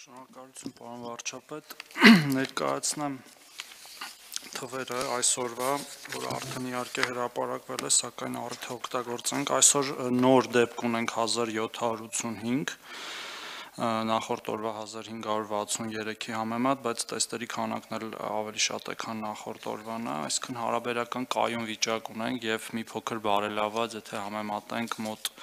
Շնորհակալություն, պարոն վարչապետ, ներկայացնեմ թվերը այսօրվա, որ արդեն իհարկե հրապարակվել է, սակայն առիթը օգտագործենք, այսօր նոր դեպք ունենք 1785, նախորդ օրվա 1563-ի համեմատ, բայց տեստերի քանակն էլ ավելի շատ է, քան նախորդ օրվանը, այսինքն հարաբերական կայուն վիճակ ունենք եւ մի փոքր բարելավված, եթե համեմատենք մոտ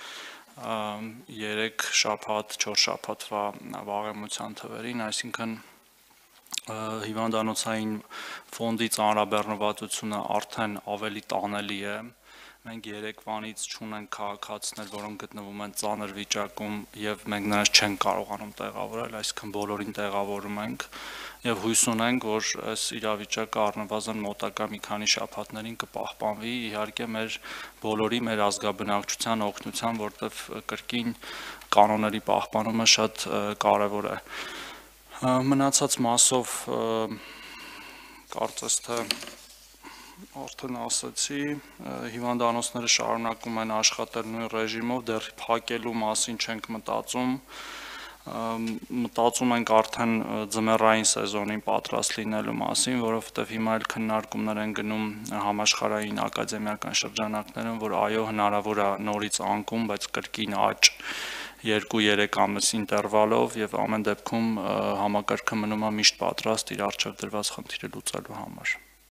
3 շաբաթ, 4 շաբաթվա վաղեմության թվերին, այսինքն հիվանդանոցային ֆոնդի ծանրաբեռնվածությունը արդեն ավելի տանելի է, մենք երեկվանից չունենք քաղաքացիներ, որոնք գտնվում են ծանր վիճակում եւ մենք նրանց չենք կարողանում տեղավորել, այսինքն բոլորին տեղավորում ենք եւ հույս ունենք, որ այս իրավիճակը առնվազն մոտակա մի քանի շաբաթներին կպահպանվի, իհարկե մեր ազգաբնակչության օգնությամբ, որտեվ կրկին կանոնների պահպանումը շատ կարեւոր է։ Մնացած մասով կարծես թե արդեն ասացի, հիվանդանոցները շարունակում են աշխատել նույն ռեժիմով, դեռ փակելու մասին չենք մտածում, մտածում ենք արդեն ձմեռային սեզոնին պատրաստ լինելու մասին, որովհետև հիմա էլ քննարկումներ են գնում համաշխարհային ակադեմիական շրջանակներում, որ այո հնարավոր է նորից անկում, բայց կրկին աճ 2-3 ամիս ինտերվալով եւ ամեն դեպքում համակարգը մնում է միշտ պատրաստ իր առջեւ դրված խնդիրը լուծելու համար։